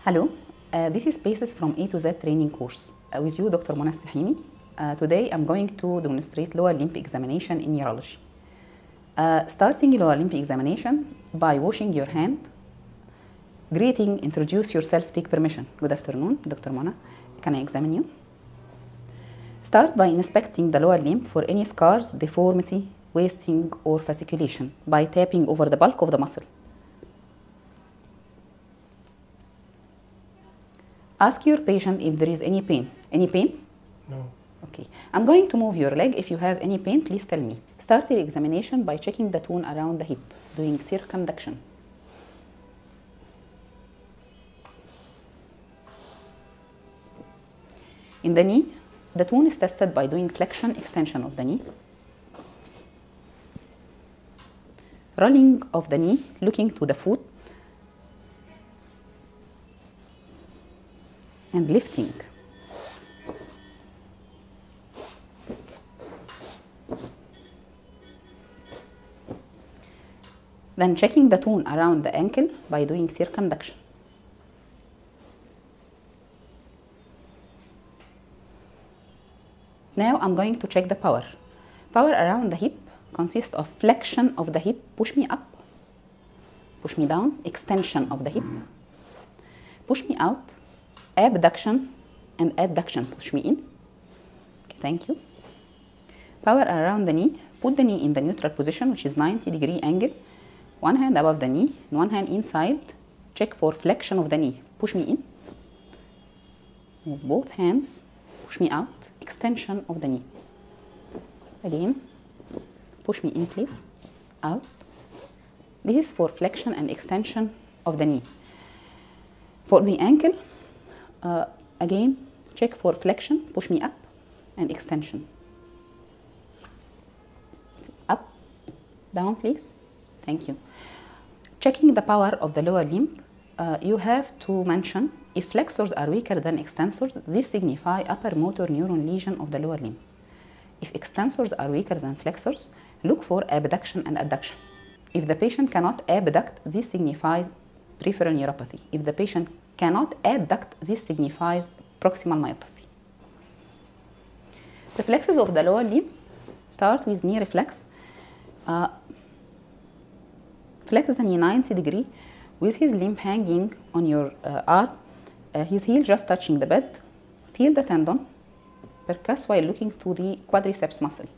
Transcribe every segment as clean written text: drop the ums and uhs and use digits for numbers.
Hello, this is Basis from A to Z training course with you, Dr. Mona Sahimi. Today I'm going to demonstrate lower limb examination in urology. Starting lower limb examination by washing your hand. Greeting, introduce yourself, take permission. Good afternoon, Dr. Mona. Can I examine you? Start by inspecting the lower limb for any scars, deformity, wasting, or fasciculation by tapping over the bulk of the muscle. Ask your patient if there is any pain. Any pain? No. Okay. I'm going to move your leg. If you have any pain, please tell me. Start your examination by checking the tone around the hip, doing circumduction. In the knee, the tone is tested by doing flexion, extension of the knee. Rolling of the knee, looking to the foot. And lifting. Then checking the tone around the ankle by doing circumduction. Now I'm going to check the power. Power around the hip consists of flexion of the hip, push me up, push me down, extension of the hip, push me out, abduction and adduction, push me in. Okay, thank you. Power around the knee, put the knee in the neutral position, which is 90-degree angle. One hand above the knee, and one hand inside. Check for flexion of the knee, push me in. Move both hands, push me out, extension of the knee. Again, push me in please, out. This is for flexion and extension of the knee. For the ankle, again, check for flexion, push me up, and extension. Up, down please. Thank you. Checking the power of the lower limb, you have to mention if flexors are weaker than extensors, this signify upper motor neuron lesion of the lower limb. If extensors are weaker than flexors, look for abduction and adduction. If the patient cannot abduct, this signifies peripheral neuropathy. If the patient cannot adduct, this signifies proximal myopathy. Reflexes of the lower limb start with knee reflex. Flex the knee 90 degree with his limb hanging on your arm, his heel just touching the bed. Feel the tendon, percuss while looking to the quadriceps muscle.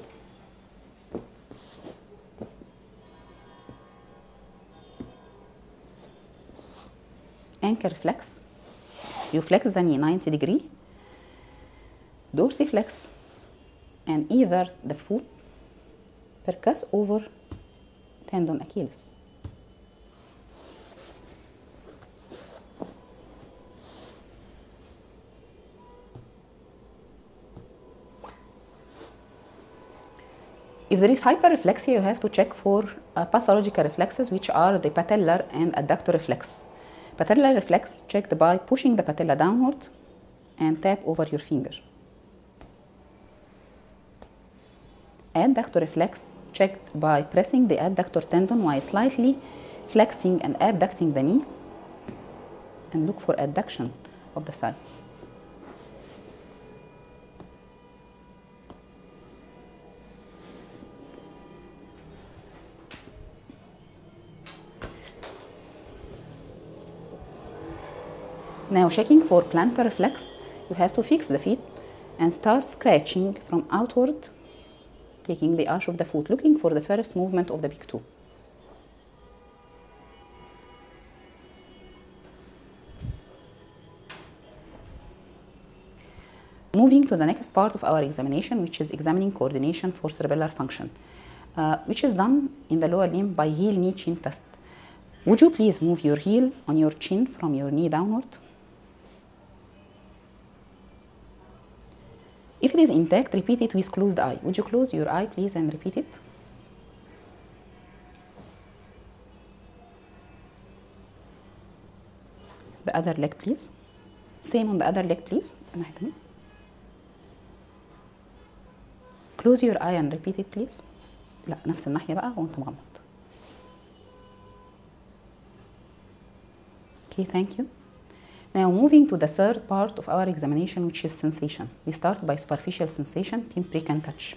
Ankle reflex. You flex the knee 90 degree, dorsiflex, and invert the foot, percuss over tendon Achilles. If there is hyperreflexia, you have to check for pathological reflexes, which are the patellar and adductor reflex. Patellar reflex checked by pushing the patella downward and tap over your finger. Adductor reflex checked by pressing the adductor tendon while slightly flexing and abducting the knee, and look for adduction of the thigh. Now checking for plantar reflex, you have to fix the feet and start scratching from outward, taking the arch of the foot, looking for the first movement of the big toe. Moving to the next part of our examination, which is examining coordination for cerebellar function, which is done in the lower limb by heel knee chin test. Would you please move your heel on your chin from your knee downward? If it is intact, repeat it with closed eye. Would you close your eye, please, and repeat it? The other leg, please. Same on the other leg, please. Close your eye and repeat it, please. لا، نفس الناحية بقى وانت مغمض. Okay, thank you. Now moving to the third part of our examination, which is sensation. We start by superficial sensation, pinprick and touch.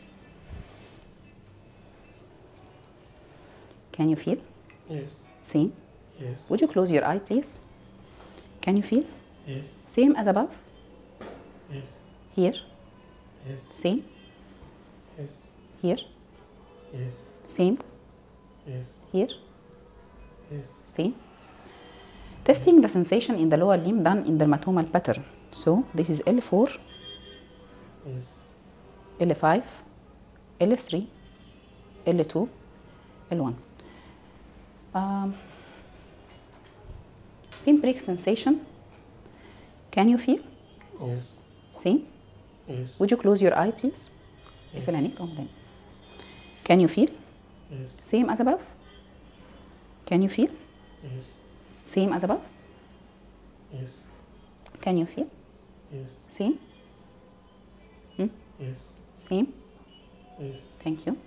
Can you feel? Yes. See? Yes. Would you close your eye, please? Can you feel? Yes. Same as above? Yes. Here? Yes. Same? Yes. Here? Yes. Same? Yes. Here? Yes. Same? Testing the sensation in the lower limb done in dermatomal pattern. So this is L4, Yes. L5, L3, L2, L1. Pinprick sensation. Can you feel? Yes. Same? Yes. Would you close your eye, please? Yes. Can you feel? Yes. Same as above? Can you feel? Yes. Same as above? Yes. Can you feel? Yes. Same? Yes. Same? Yes. Thank you.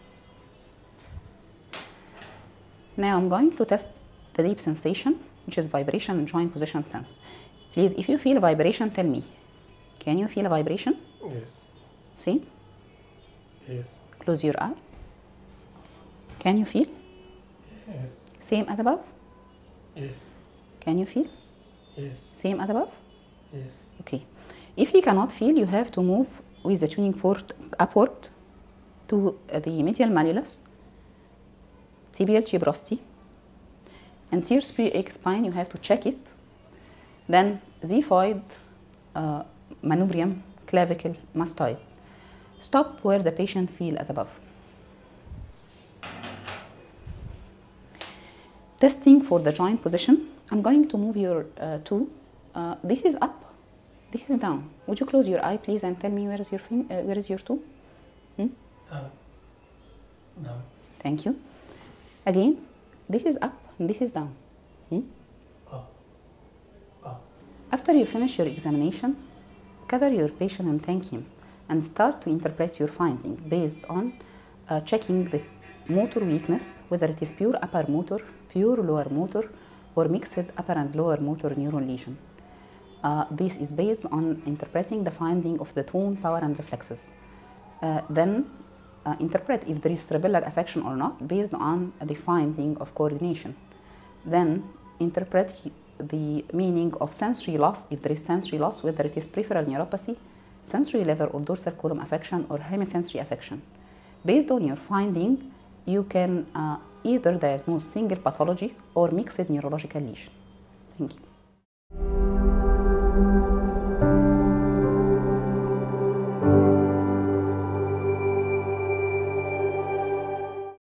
Now I'm going to test the deep sensation, which is vibration and joint position sense. Please, if you feel vibration, tell me. Can you feel a vibration? Yes. Same? Yes. Close your eye. Can you feel? Yes. Same as above? Yes. Can you feel? Yes. Same as above? Yes. Okay. If you cannot feel, you have to move with the tuning fork upward to the medial malleolus, tibial tuberosity, anterior superior iliac spine, you have to check it. Then xiphoid, manubrium, clavicle, mastoid. Stop where the patient feels as above. Testing for the joint position. I'm going to move your toe. This is up. This is down. Would you close your eye, please, and tell me where is your toe? Down. Down. Thank you. Again, this is up and this is down. Up. Up. After you finish your examination, gather your patient and thank him, and start to interpret your finding based on checking the motor weakness, whether it is pure upper motor, pure lower motor, or mixed upper and lower motor neuron lesion. This is based on interpreting the finding of the tone, power, and reflexes. Then interpret if there is cerebellar affection or not based on the finding of coordination. Then interpret the meaning of sensory loss, if there is sensory loss, whether it is peripheral neuropathy, sensory lever or dorsal column affection, or hemisensory affection. Based on your finding, you can either diagnose single pathology or mixed neurological lesion. Thank you.